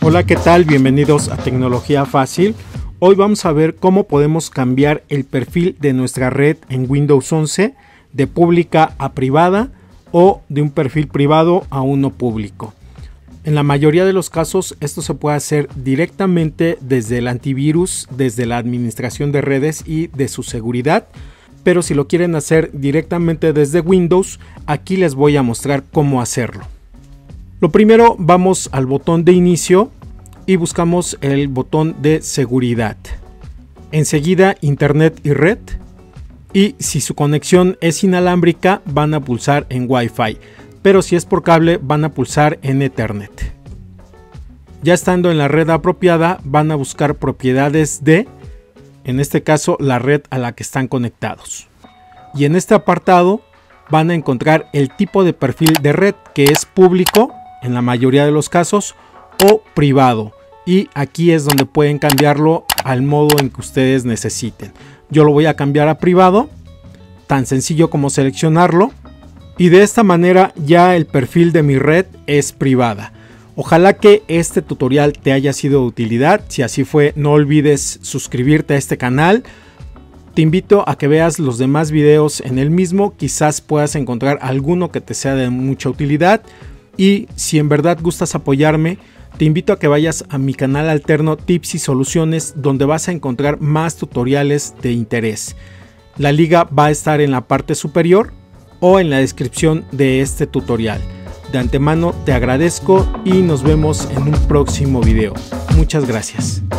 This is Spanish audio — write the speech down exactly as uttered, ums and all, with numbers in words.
Hola, ¿qué tal? Bienvenidos a Tecnología Fácil. Hoy vamos a ver cómo podemos cambiar el perfil de nuestra red en Windows once de pública a privada o de un perfil privado a uno público. En la mayoría de los casos esto se puede hacer directamente desde el antivirus, desde la administración de redes y de su seguridad. Pero si lo quieren hacer directamente desde Windows, aquí les voy a mostrar cómo hacerlo. Lo primero, vamos al botón de inicio y buscamos el botón de seguridad. Enseguida Internet y red. Y si su conexión es inalámbrica, van a pulsar en Wi-Fi. Pero si es por cable, van a pulsar en Ethernet. Ya estando en la red apropiada, van a buscar propiedades de, en este caso, la red a la que están conectados. Y en este apartado van a encontrar el tipo de perfil de red, que es público en la mayoría de los casos o privado. Y aquí es donde pueden cambiarlo al modo en que ustedes necesiten. Yo lo voy a cambiar a privado, tan sencillo como seleccionarlo. Y de esta manera ya el perfil de mi red es privada. Ojalá que este tutorial te haya sido de utilidad. Si así fue, no olvides suscribirte a este canal. Te invito a que veas los demás videos en el mismo. Quizás puedas encontrar alguno que te sea de mucha utilidad. Y si en verdad gustas apoyarme, te invito a que vayas a mi canal alterno Tips y Soluciones, donde vas a encontrar más tutoriales de interés. La liga va a estar en la parte superior o en la descripción de este tutorial. De antemano te agradezco y nos vemos en un próximo video. Muchas gracias.